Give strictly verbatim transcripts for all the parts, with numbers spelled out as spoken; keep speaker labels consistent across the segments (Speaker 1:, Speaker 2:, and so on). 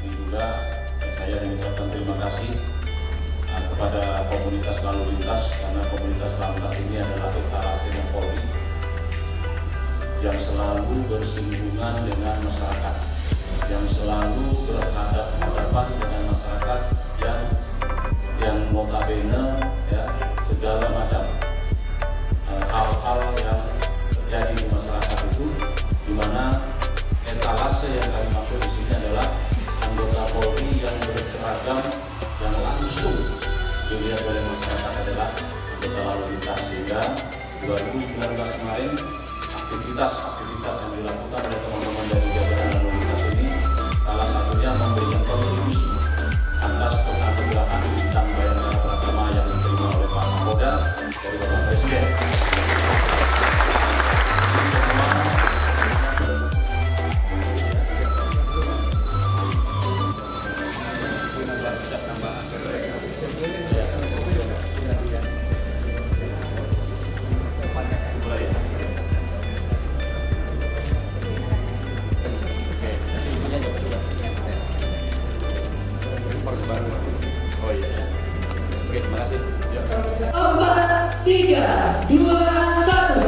Speaker 1: ini juga saya mengucapkan terima kasih uh, kepada komunitas lalu lintas, karena komunitas lalu lintas ini adalah etalase Polri yang selalu bersinggungan dengan masyarakat, yang selalu berhadapan dengan masyarakat yang yang notabene ya segala macam hal-hal uh, yang terjadi di masyarakat itu, di mana etalase yang kami maksud di sini adalah anggota Polri yang berseragam yang langsung dilihat oleh masyarakat adalah anggota lalu lintas. Sehingga dua ribu sembilan belas kemarin aktivitas-aktivitas yang dilakukan oleh teman-teman dari jajaran lalu lintas ini salah satunya memberikan kontribusi atas penganugerahan bintang Bayangkara Pratama yang diterima oleh Pak Kapolda dari Bapak Presiden. Oh iya. Oke, terima kasih.
Speaker 2: Empat, tiga, dua, satu.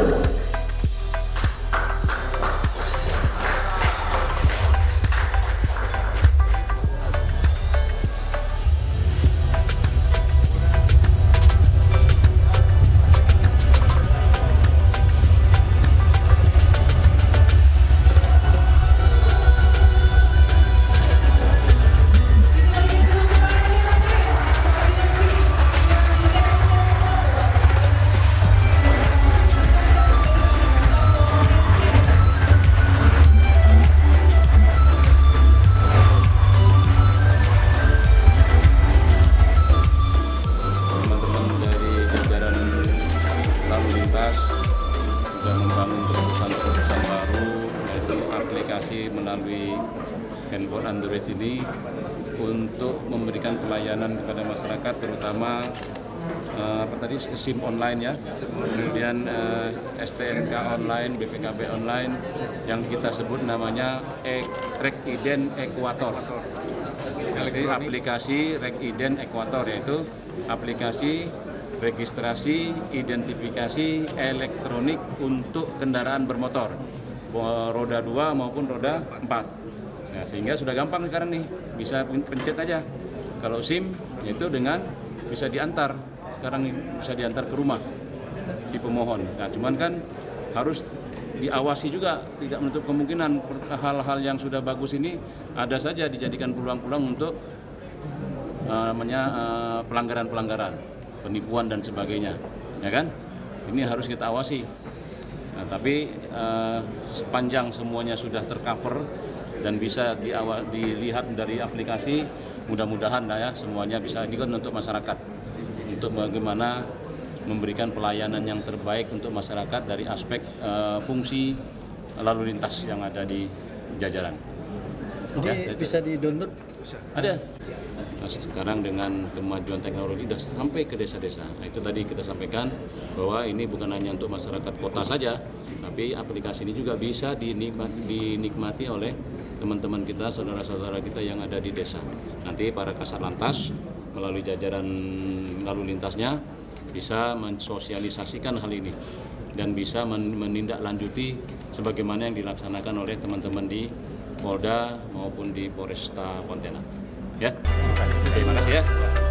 Speaker 1: Sudah membangun terobosan-terobosan baru, yaitu aplikasi melalui handphone Android ini untuk memberikan pelayanan kepada masyarakat, terutama uh, apa tadi SIM online ya, kemudian uh, S T N K online, B P K B online, yang kita sebut namanya e Rekiden Ekuator. Jadi aplikasi Rekiden Ekuator, yaitu aplikasi registrasi identifikasi elektronik untuk kendaraan bermotor roda dua maupun roda empat. Nah, sehingga sudah gampang sekarang nih, bisa pencet aja. Kalau SIM itu dengan bisa diantar, sekarang bisa diantar ke rumah si pemohon. Nah, cuman kan harus diawasi juga, tidak menutup kemungkinan hal-hal yang sudah bagus ini ada saja dijadikan peluang-peluang untuk uh, namanya uh, pelanggaran-pelanggaran, penipuan dan sebagainya, ya kan? Ini harus kita awasi. Nah, tapi uh, sepanjang semuanya sudah tercover dan bisa diawa, dilihat dari aplikasi, mudah-mudahan ya semuanya bisa digunakan untuk masyarakat, untuk bagaimana memberikan pelayanan yang terbaik untuk masyarakat dari aspek uh, fungsi lalu lintas yang ada di jajaran.
Speaker 3: Jadi ya, bisa di-download?
Speaker 1: Ada. Nah, sekarang dengan kemajuan teknologi sudah sampai ke desa-desa. Nah, itu tadi kita sampaikan bahwa ini bukan hanya untuk masyarakat kota saja, tapi aplikasi ini juga bisa dinikmati, dinikmati oleh teman-teman kita, saudara-saudara kita yang ada di desa. Nanti para kasat lantas melalui jajaran lalu lintasnya bisa mensosialisasikan hal ini dan bisa menindaklanjuti sebagaimana yang dilaksanakan oleh teman-teman di Polda maupun di Polresta Pontianak. Ya, terima kasih ya.